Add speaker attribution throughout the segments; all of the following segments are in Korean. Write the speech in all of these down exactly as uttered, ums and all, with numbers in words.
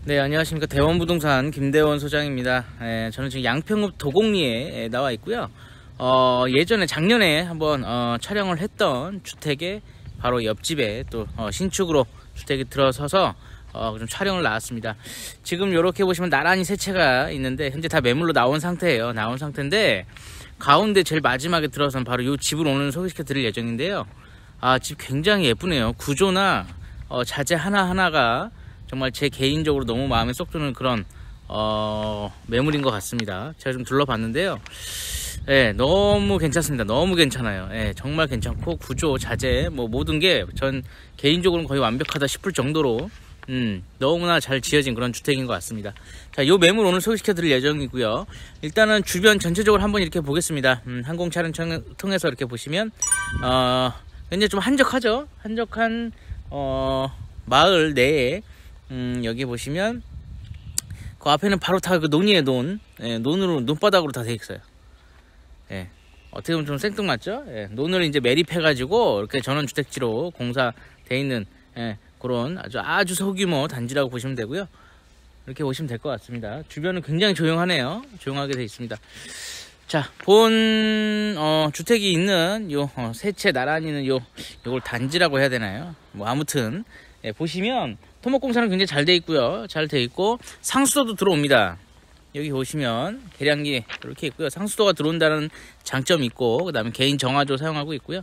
Speaker 1: 네, 안녕하십니까. 대원부동산 김대원 소장입니다. 예, 저는 지금 양평읍 도곡리에 나와 있고요. 어, 예전에 작년에 한번 어, 촬영을 했던 주택의 바로 옆집에 또 어, 신축으로 주택이 들어서서 어, 좀 촬영을 나왔습니다. 지금 이렇게 보시면 나란히 세 채가 있는데 현재 다 매물로 나온 상태예요. 나온 상태인데 가운데 제일 마지막에 들어선 바로 이 집을 오늘 소개시켜 드릴 예정인데요. 아, 집 굉장히 예쁘네요. 구조나 어, 자재 하나하나가 정말 제 개인적으로 너무 마음에 쏙 드는 그런 어, 매물인 것 같습니다. 제가 좀 둘러봤는데요. 예, 너무 괜찮습니다. 너무 괜찮아요. 예, 정말 괜찮고 구조, 자재 뭐 모든 게 전 개인적으로는 거의 완벽하다 싶을 정도로 음, 너무나 잘 지어진 그런 주택인 것 같습니다. 자, 요 매물 오늘 소개시켜 드릴 예정이고요. 일단은 주변 전체적으로 한번 이렇게 보겠습니다. 음, 항공 촬영 통해서 이렇게 보시면 어, 굉장히 좀 한적하죠. 한적한 어, 마을 내에 음, 여기 보시면 그 앞에는 바로 다 그 논이에요. 논. 예, 논으로 논바닥으로 다 돼 있어요. 예, 어떻게 보면 좀 생뚱맞죠? 예, 논을 이제 매립해 가지고 이렇게 전원주택지로 공사돼 있는 예, 그런 아주 아주 소규모 단지라고 보시면 되고요. 이렇게 보시면 될 것 같습니다. 주변은 굉장히 조용하네요. 조용하게 돼 있습니다. 자, 본 어, 주택이 있는 요 어, 세 채 나란히 있는 요 요걸 단지라고 해야 되나요? 뭐 아무튼 예, 보시면 토목공사는 굉장히 잘 돼 있고요. 잘 돼 있고 상수도도 들어옵니다. 여기 보시면 계량기 이렇게 있고요. 상수도가 들어온다는 장점이 있고 그 다음에 개인 정화조 사용하고 있고요.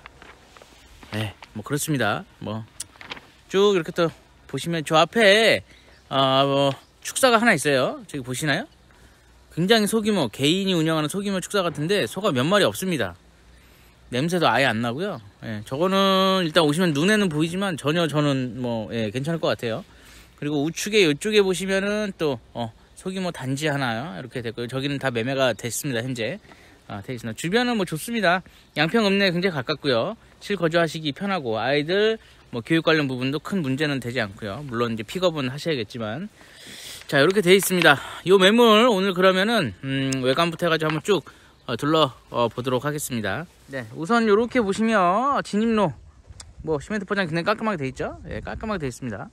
Speaker 1: 네, 뭐 그렇습니다. 뭐 쭉 이렇게 또 보시면 저 앞에 어, 뭐 축사가 하나 있어요. 저기 보시나요? 굉장히 소규모 개인이 운영하는 소규모 축사 같은데 소가 몇 마리 없습니다. 냄새도 아예 안 나고요. 예, 저거는 일단 오시면 눈에는 보이지만 전혀 저는 뭐 예, 괜찮을 것 같아요. 그리고 우측에 이쪽에 보시면은 또 어, 소규모 단지 하나 이렇게 됐고요. 저기는 다 매매가 됐습니다. 현재 아, 되어 있습니다. 주변은 뭐 좋습니다. 양평읍내 굉장히 가깝고요. 실거주하시기 편하고 아이들 뭐 교육 관련 부분도 큰 문제는 되지 않고요. 물론 이제 픽업은 하셔야겠지만 자, 이렇게 되어 있습니다. 요 매물 오늘 그러면은 음, 외관부터 해가지고 한번 쭉 어, 둘러 어, 보도록 하겠습니다. 네, 우선 이렇게 보시면 진입로 뭐 시멘트 포장 굉장히 깔끔하게 되어 있죠. 예, 깔끔하게 되어 있습니다.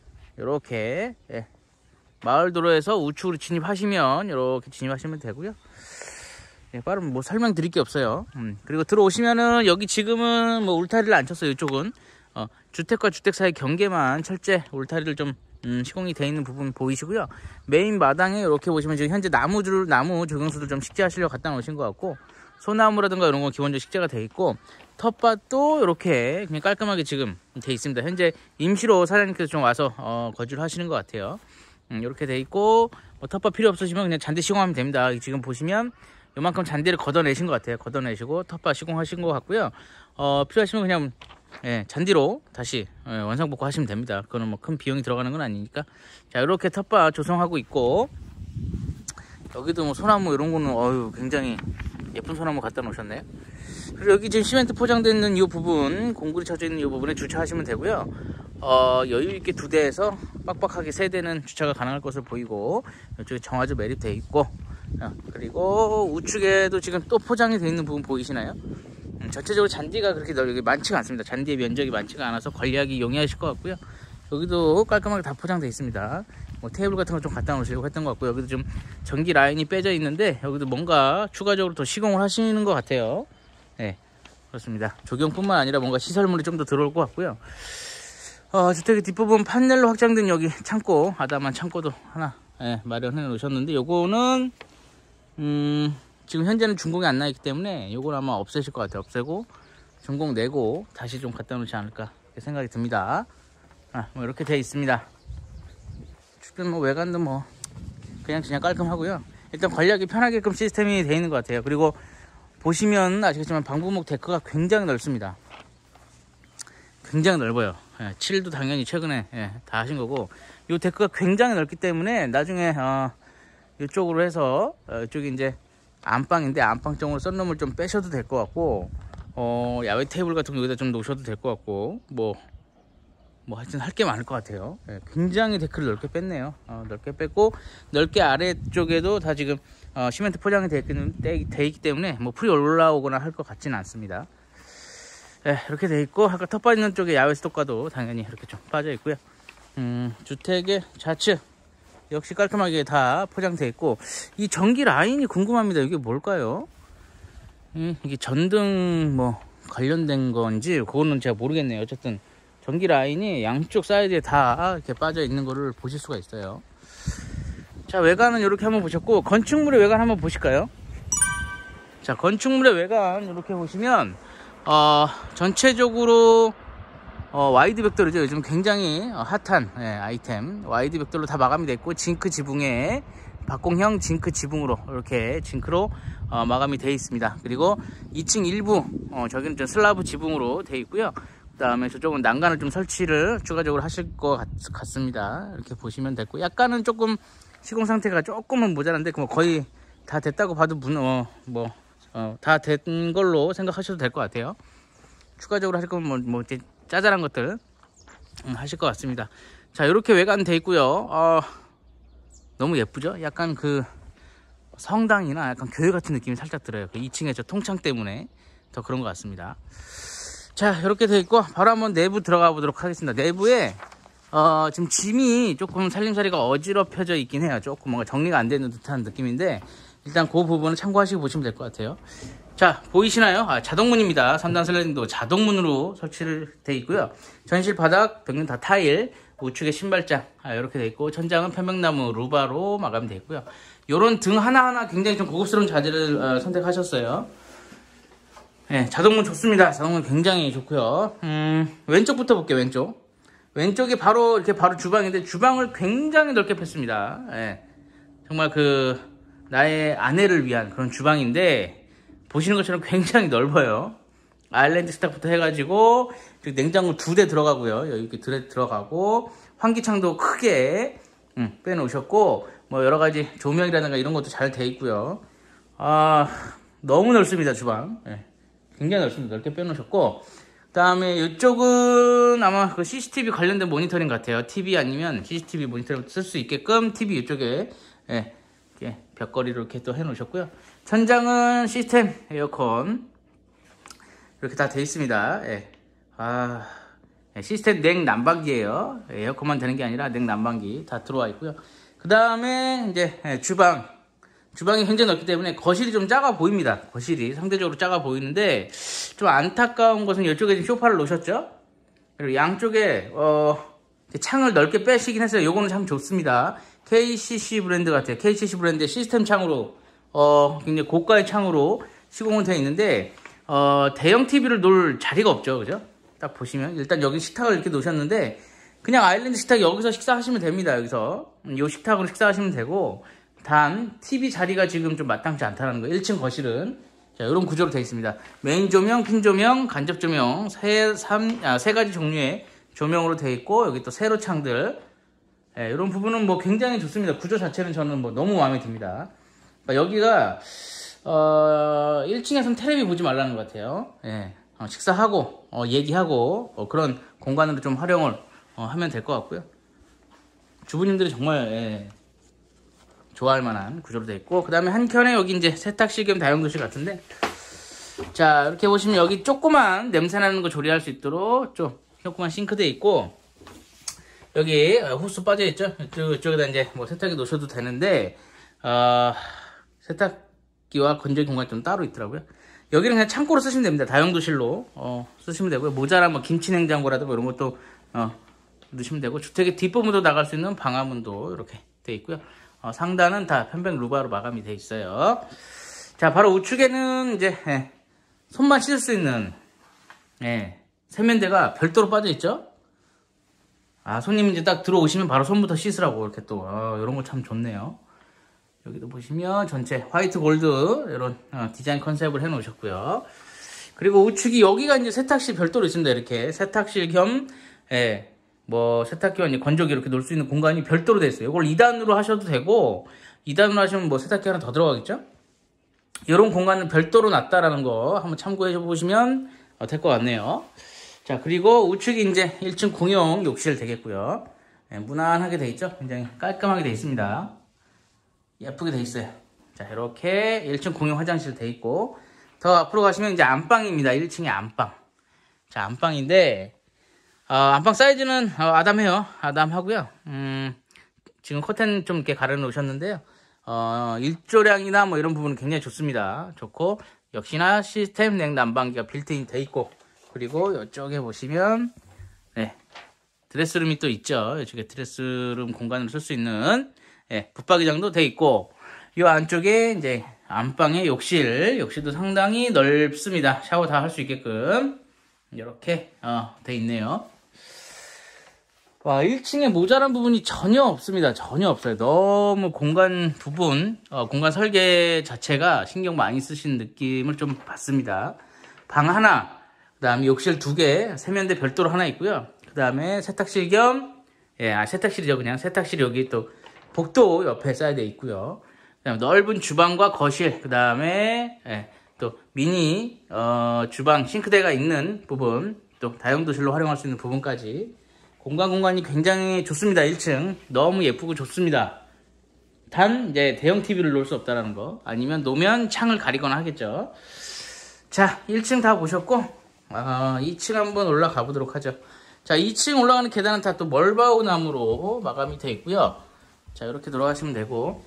Speaker 1: 이렇게 예, 마을 도로에서 우측으로 진입하시면 이렇게 진입하시면 되고요. 예, 빠른 뭐 설명드릴 게 없어요. 음, 그리고 들어오시면은 여기 지금은 뭐 울타리를 안 쳤어요. 이쪽은 어, 주택과 주택 사이 경계만 철제 울타리를 좀 음, 시공이 되어 있는 부분 보이시고요. 메인 마당에 이렇게 보시면 지금 현재 나무줄 나무 조경수도 좀 식재하시려고 갖다 놓으신 것 같고 소나무라든가 이런 건 기본적으로 식재가 되어 있고 텃밭도 이렇게 그냥 깔끔하게 지금 되어 있습니다. 현재 임시로 사장님께서 좀 와서 어, 거주를 하시는 것 같아요. 음, 이렇게 되어 있고 뭐 텃밭 필요 없으시면 그냥 잔디 시공하면 됩니다. 지금 보시면 요만큼 잔디를 걷어내신 것 같아요. 걷어내시고 텃밭 시공하신 것 같고요. 어, 필요하시면 그냥 예, 잔디로 다시 예, 원상복구 하시면 됩니다. 그거는 뭐 큰 비용이 들어가는 건 아니니까. 자, 이렇게 텃밭 조성하고 있고 여기도 뭐 소나무 이런 거는 어유 굉장히 예쁜 소나무 갖다 놓으셨네요. 그리고 여기 지금 시멘트 포장되어 있는 이 부분, 공구리 쳐져 있는 이 부분에 주차하시면 되고요. 어, 여유 있게 두 대에서 빡빡하게 세 대는 주차가 가능할 것으로 보이고 이쪽에 정화조 매립되어 있고 어, 그리고 우측에도 지금 또 포장이 되어 있는 부분 보이시나요? 음, 전체적으로 잔디가 그렇게 넓게 많지가 않습니다. 잔디의 면적이 많지가 않아서 관리하기 용이하실 것 같고요. 여기도 깔끔하게 다 포장되어 있습니다. 뭐 테이블 같은 거 좀 갖다 놓으시려고 했던 것 같고 여기도 좀 전기 라인이 빼져 있는데 여기도 뭔가 추가적으로 더 시공을 하시는 것 같아요. 네, 그렇습니다. 조경뿐만 아니라 뭔가 시설물이 좀 더 들어올 것 같고요. 어, 주택의 뒷부분 판넬로 확장된 여기 창고, 아담한 창고도 하나 예, 마련해 놓으셨는데 요거는 음, 지금 현재는 준공이 안 나있기 때문에 요건 아마 없애실 것 같아요. 없애고 준공 내고 다시 좀 갖다 놓지 않을까 생각이 듭니다. 아, 뭐 이렇게 되어 있습니다. 주변 뭐 외관도 뭐 그냥 그냥 깔끔하고요. 일단 관리하기 편하게끔 시스템이 되어 있는 것 같아요. 그리고 보시면 아시겠지만 방부목 데크가 굉장히 넓습니다. 굉장히 넓어요. 예, 칠도 당연히 최근에 예, 다 하신 거고 이 데크가 굉장히 넓기 때문에 나중에 어, 이쪽으로 해서 어, 이쪽이 이제 안방인데 안방 쪽으로 썬룸을 좀 빼셔도 될 것 같고 어, 야외 테이블 같은 거 여기다 좀 놓으셔도 될 것 같고 뭐 뭐 하여튼 할 게 많을 것 같아요. 예, 굉장히 데크를 넓게 뺐네요. 어, 넓게 뺐고 넓게 아래쪽에도 다 지금 어, 시멘트 포장이 되어 있기 때문에 뭐 풀이 올라오거나 할 것 같지는 않습니다. 예, 이렇게 되어 있고 아까 텃밭 있는 쪽에 야외 스토카도 당연히 이렇게 좀 빠져 있고요. 음, 주택의 좌측 역시 깔끔하게 다 포장되어 있고, 이 전기 라인이 궁금합니다. 이게 뭘까요? 음, 이게 전등 뭐 관련된 건지 그거는 제가 모르겠네요. 어쨌든 전기 라인이 양쪽 사이드에 다 이렇게 빠져 있는 거를 보실 수가 있어요. 자, 외관은 이렇게 한번 보셨고, 건축물의 외관 한번 보실까요? 자, 건축물의 외관 이렇게 보시면 어, 전체적으로 어, 와이드 벽돌이죠. 요즘 굉장히 어, 핫한 예, 아이템 와이드 벽돌로 다 마감이 됐고, 징크 지붕에 박공형 징크 지붕으로 이렇게 징크로 어, 마감이 되어 있습니다. 그리고 이 층 일부 어, 저기는 좀 슬라브 지붕으로 되어 있고요. 그 다음에 저쪽은 난간을 좀 설치를 추가적으로 하실 것 같, 같습니다. 이렇게 보시면 됐고, 약간은 조금 시공 상태가 조금은 모자란데 뭐 거의 다 됐다고 봐도 문, 어, 뭐, 어, 다 된 걸로 생각하셔도 될 것 같아요. 추가적으로 하실 거면 뭐, 뭐 이제 짜잘한 것들 음, 하실 것 같습니다. 자, 이렇게 외관 돼 있고요. 어, 너무 예쁘죠? 약간 그 성당이나 약간 교회 같은 느낌이 살짝 들어요. 그 이 층에 저 통창 때문에 더 그런 것 같습니다. 자, 이렇게 돼 있고, 바로 한번 내부 들어가 보도록 하겠습니다. 내부에 어, 지금 짐이 조금 살림살이가 어지럽혀져 있긴 해요. 조금 뭔가 정리가 안 되는 듯한 느낌인데, 일단 그 부분은 참고하시고 보시면 될 것 같아요. 자, 보이시나요? 아, 자동문입니다. 삼 단 슬라이딩도 자동문으로 설치를 돼 있고요. 전실 바닥, 벽면 다 타일, 우측에 신발장 아, 이렇게 돼 있고, 천장은 편백나무 루바로 마감되어 있고요. 요런 등 하나하나 굉장히 좀 고급스러운 자재를 어, 선택하셨어요. 네, 자동문 좋습니다. 자동문 굉장히 좋고요. 음, 왼쪽부터 볼게요. 왼쪽. 왼쪽이 바로 이렇게 바로 주방인데, 주방을 굉장히 넓게 폈습니다. 예, 정말 그 나의 아내를 위한 그런 주방인데, 보시는 것처럼 굉장히 넓어요. 아일랜드 스탁부터 해가지고 냉장고 두 대 들어가고요. 여기 이렇게 두 들어가고, 환기창도 크게 음, 빼놓으셨고, 뭐 여러 가지 조명이라든가 이런 것도 잘 돼 있고요. 아, 너무 넓습니다. 주방. 예, 굉장히 넓습니다. 넓게 빼놓으셨고, 그 다음에 이쪽은 아마 그 씨씨티비 관련된 모니터링 같아요. 티비 아니면 씨씨티비 모니터링 쓸 수 있게끔 티비 이쪽에 예, 이렇게 벽걸이로 이렇게 또 해 놓으셨고요. 천장은 시스템 에어컨 이렇게 다 돼 있습니다. 예. 아, 예, 시스템 냉난방기예요. 에어컨만 되는 게 아니라 냉난방기 다 들어와 있고요. 그 다음에 이제 예, 주방 주방이 굉장히 넓기 때문에 거실이 좀 작아 보입니다. 거실이 상대적으로 작아 보이는데, 좀 안타까운 것은 이쪽에 지금 소파를 놓으셨죠. 그리고 양쪽에 어, 창을 넓게 빼시긴 했어요. 요거는 참 좋습니다. 케이씨씨 브랜드 같아요. 케이씨씨 브랜드의 시스템 창으로 어, 굉장히 고가의 창으로 시공은 되어 있는데, 어, 대형 티비를 놓을 자리가 없죠. 그죠? 딱 보시면 일단 여기 식탁을 이렇게 놓으셨는데, 그냥 아일랜드 식탁 여기서 식사하시면 됩니다. 여기서 이 식탁으로 식사하시면 되고, 단 티비 자리가 지금 좀 마땅치 않다는 거. 일 층 거실은 자, 이런 구조로 되어 있습니다. 메인 조명, 핀 조명, 간접 조명 세, 삼, 아, 세 가지 종류의 조명으로 되어 있고, 여기 또 세로 창들, 예, 이런 부분은 뭐 굉장히 좋습니다. 구조 자체는 저는 뭐 너무 마음에 듭니다. 그러니까 여기가 어, 일 층에서는 텔레비 보지 말라는 것 같아요. 예, 어, 식사하고 어, 얘기하고 어, 그런 공간으로 좀 활용을 어, 하면 될 것 같고요. 주부님들이 정말 예, 좋아할 만한 구조로 되어 있고, 그 다음에 한켠에 여기 이제 세탁실 겸 다용도실 같은데, 자, 이렇게 보시면 여기 조그만 냄새나는 거 조리할 수 있도록 좀 조그만 싱크대 있고, 여기 호스 빠져 있죠. 이쪽, 이쪽에다 이제 뭐 세탁기 놓으셔도 되는데, 어, 세탁기와 건조기 공간이 좀 따로 있더라고요. 여기는 그냥 창고로 쓰시면 됩니다. 다용도실로 어, 쓰시면 되고요. 모자란 뭐 김치냉장고라든가 이런 것도 어, 넣으시면 되고, 주택의 뒷부분도 나갈 수 있는 방화문도 이렇게 되어 있고요. 어, 상단은 다 편백 루바로 마감이 되어 있어요. 자, 바로 우측에는 이제 예, 손만 씻을 수 있는 예, 세면대가 별도로 빠져 있죠. 아, 손님 이제 딱 들어오시면 바로 손부터 씻으라고 이렇게 또 어, 이런 거 참 좋네요. 여기도 보시면 전체 화이트 골드 이런 어, 디자인 컨셉을 해 놓으셨고요. 그리고 우측이 여기가 이제 세탁실 별도로 있습니다. 이렇게 세탁실 겸 예, 뭐 세탁기와 이제 건조기 이렇게 놓을 수 있는 공간이 별도로 되어 있어요. 이걸 이 단으로 하셔도 되고, 이 단으로 하시면 뭐 세탁기 하나 더 들어가겠죠? 이런 공간은 별도로 놨다라는 거 한번 참고해 보시면 될 것 같네요. 자, 그리고 우측이 이제 일 층 공용 욕실 되겠고요. 네, 무난하게 되어 있죠? 굉장히 깔끔하게 되어 있습니다. 예쁘게 되어 있어요. 자, 이렇게 일 층 공용 화장실 되어 있고, 더 앞으로 가시면 이제 안방입니다. 일 층에 안방. 자, 안방인데, 어, 안방 사이즈는 어, 아담해요. 아담하고요. 음, 지금 커튼 좀 이렇게 가려 놓으셨는데요. 어, 일조량이나 뭐 이런 부분은 굉장히 좋습니다. 좋고, 역시나 시스템 냉난방기가 빌트인 돼 있고, 그리고 이쪽에 보시면, 네, 드레스룸이 또 있죠. 이쪽에 드레스룸 공간을 쓸 수 있는, 네, 붙박이장도 돼 있고, 이 안쪽에 이제 안방의 욕실, 욕실도 상당히 넓습니다. 샤워 다 할 수 있게끔, 이렇게, 어, 돼 있네요. 와, 일 층에 모자란 부분이 전혀 없습니다. 전혀 없어요. 너무 공간 부분, 어, 공간 설계 자체가 신경 많이 쓰신 느낌을 좀 받습니다. 방 하나, 그 다음에 욕실 두 개, 세면대 별도로 하나 있고요. 그 다음에 세탁실 겸, 예, 아, 세탁실이죠. 그냥 세탁실이 여기 또 복도 옆에 쌓여져 있고요. 그 다음에 넓은 주방과 거실, 그 다음에, 예, 또 미니, 어, 주방, 싱크대가 있는 부분, 또 다용도실로 활용할 수 있는 부분까지. 공간 공간이 굉장히 좋습니다. 일 층 너무 예쁘고 좋습니다. 단 이제 대형 티비를 놓을 수 없다는 거, 아니면 놓으면 창을 가리거나 하겠죠. 자, 일 층 다 보셨고, 아, 이 층 한번 올라가 보도록 하죠. 자, 이 층 올라가는 계단은 다 또 멀바우 나무로 마감이 되어 있고요. 자, 이렇게 들어가시면 되고,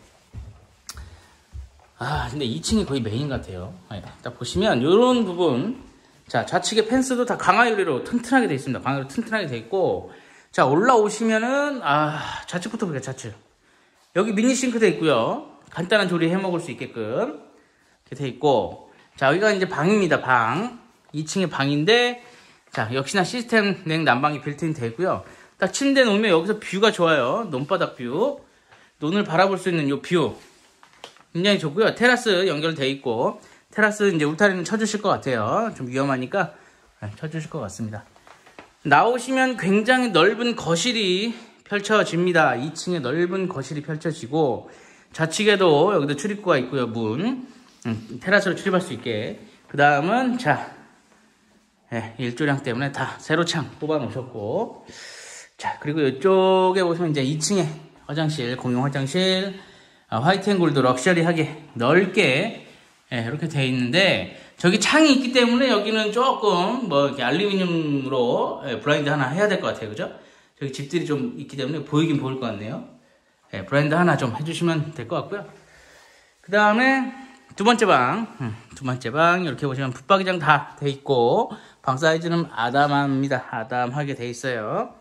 Speaker 1: 아 근데 이 층이 거의 메인 같아요. 네, 딱 보시면 이런 부분, 자, 좌측에 펜스도 다 강화 유리로 튼튼하게 되어 있습니다. 강화 유리로 튼튼하게 되어 있고, 자, 올라오시면은, 아, 좌측부터 볼게요, 좌측. 여기 미니 싱크대 있고요. 간단한 조리 해 먹을 수 있게끔 이렇게 돼 있고, 자, 여기가 이제 방입니다. 방. 이 층의 방인데, 자, 역시나 시스템 냉 난방이 빌트인 돼 있고요. 딱 침대 놓으면 여기서 뷰가 좋아요. 논바닥 뷰. 논을 바라볼 수 있는 요 뷰. 굉장히 좋고요. 테라스 연결돼 있고, 테라스 이제 울타리는 쳐주실 것 같아요. 좀 위험하니까 쳐주실 것 같습니다. 나오시면 굉장히 넓은 거실이 펼쳐집니다. 이 층에 넓은 거실이 펼쳐지고, 좌측에도 여기도 출입구가 있고요. 문, 음, 테라스로 출입할 수 있게. 그 다음은 자, 네, 일조량 때문에 다 세로창 뽑아 놓으셨고, 자, 그리고 이쪽에 보시면 이제 이 층에 화장실, 공용 화장실, 아, 화이트 앤 골드 럭셔리하게 넓게, 네, 이렇게 되어 있는데, 저기 창이 있기 때문에 여기는 조금 뭐 이렇게 알루미늄으로, 예, 블라인드 하나 해야 될 것 같아요. 그죠? 저기 집들이 좀 있기 때문에 보이긴 보일 것 같네요. 예, 블라인드 하나 좀 해주시면 될 것 같고요. 그 다음에 두 번째 방, 음, 두 번째 방 이렇게 보시면 붙박이장 다 돼 있고, 방 사이즈는 아담합니다. 아담하게 돼 있어요.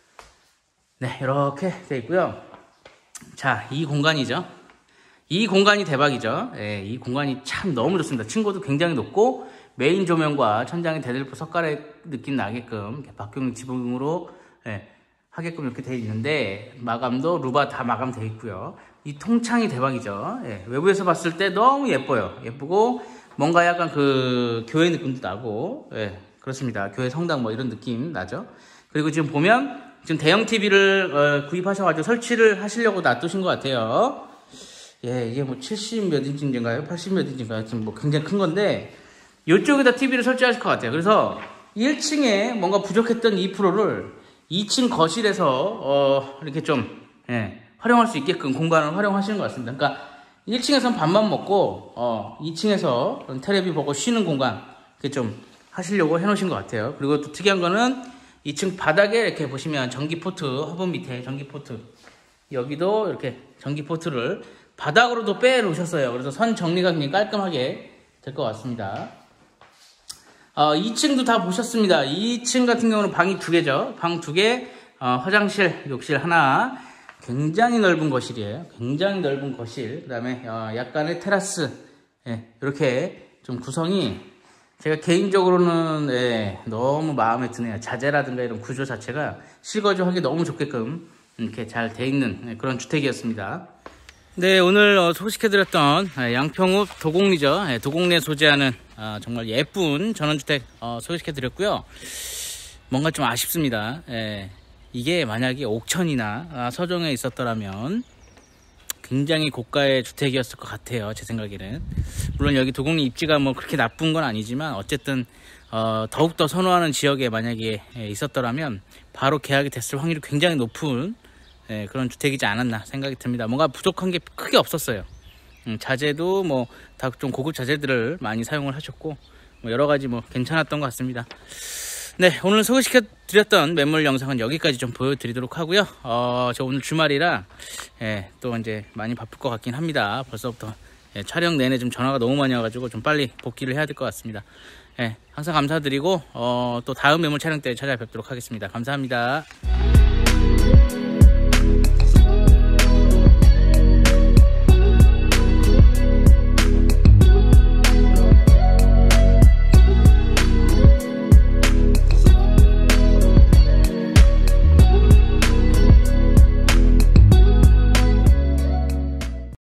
Speaker 1: 네, 이렇게 돼 있고요. 자, 이 공간이죠. 이 공간이 대박이죠. 예, 이 공간이 참 너무 좋습니다. 층고도 굉장히 높고, 메인 조명과 천장에 대들보 석가래 느낌 나게끔 이렇게 박경 지붕으로, 예, 하게끔 이렇게 되어 있는데, 마감도 루바 다 마감되어 있고요. 이 통창이 대박이죠. 예, 외부에서 봤을 때 너무 예뻐요. 예쁘고 뭔가 약간 그 교회 느낌도 나고, 예, 그렇습니다. 교회 성당 뭐 이런 느낌 나죠. 그리고 지금 보면 지금 대형 티비를 어, 구입하셔가지고 설치를 하시려고 놔두신 것 같아요. 예, 이게 뭐 칠십 몇 인치인가요? 팔십 몇 인치인가요? 지금 뭐 굉장히 큰 건데, 이쪽에다 티비를 설치하실 것 같아요. 그래서 일 층에 뭔가 부족했던 이 퍼센트를 이 층 거실에서, 어, 이렇게 좀, 예, 활용할 수 있게끔 공간을 활용하시는 것 같습니다. 그러니까 일 층에서는 밥만 먹고, 어, 이 층에서 테레비 보고 쉬는 공간, 이렇게 좀 하시려고 해 놓으신 것 같아요. 그리고 또 특이한 거는 이 층 바닥에 이렇게 보시면 전기 포트, 화분 밑에 전기 포트, 여기도 이렇게 전기 포트를 바닥으로도 빼 놓으셨어요. 그래서 선 정리가 굉장히 깔끔하게 될 것 같습니다. 어, 이 층도 다 보셨습니다. 이 층 같은 경우는 방이 두 개죠. 방 두 개, 어, 화장실, 욕실 하나, 굉장히 넓은 거실이에요. 굉장히 넓은 거실. 그 다음에 어, 약간의 테라스, 예, 이렇게 좀 구성이 제가 개인적으로는, 예, 너무 마음에 드네요. 자재라든가 이런 구조 자체가 실거주하기 너무 좋게끔 이렇게 잘 돼 있는 그런 주택이었습니다. 네, 오늘 어, 소개시켜드렸던 양평읍 도곡리죠. 예, 도곡리에 소재하는 어, 정말 예쁜 전원주택 어, 소개시켜드렸고요. 뭔가 좀 아쉽습니다. 예, 이게 만약에 옥천이나 아, 서정에 있었더라면 굉장히 고가의 주택이었을 것 같아요. 제 생각에는. 물론 여기 도곡리 입지가 뭐 그렇게 나쁜 건 아니지만, 어쨌든 어, 더욱더 선호하는 지역에 만약에 예, 있었더라면 바로 계약이 됐을 확률이 굉장히 높은, 예, 그런 주택이지 않았나 생각이 듭니다. 뭔가 부족한 게 크게 없었어요. 음, 자재도 뭐 다 좀 고급 자재들을 많이 사용을 하셨고, 뭐 여러 가지 뭐 괜찮았던 것 같습니다. 네, 오늘 소개시켜 드렸던 매물 영상은 여기까지 좀 보여드리도록 하고요. 어, 저 오늘 주말이라 예, 또 이제 많이 바쁠 것 같긴 합니다. 벌써부터 예, 촬영 내내 좀 전화가 너무 많이 와가지고 좀 빨리 복귀를 해야 될 것 같습니다. 예, 항상 감사드리고 어, 또 다음 매물 촬영 때 찾아뵙도록 하겠습니다. 감사합니다.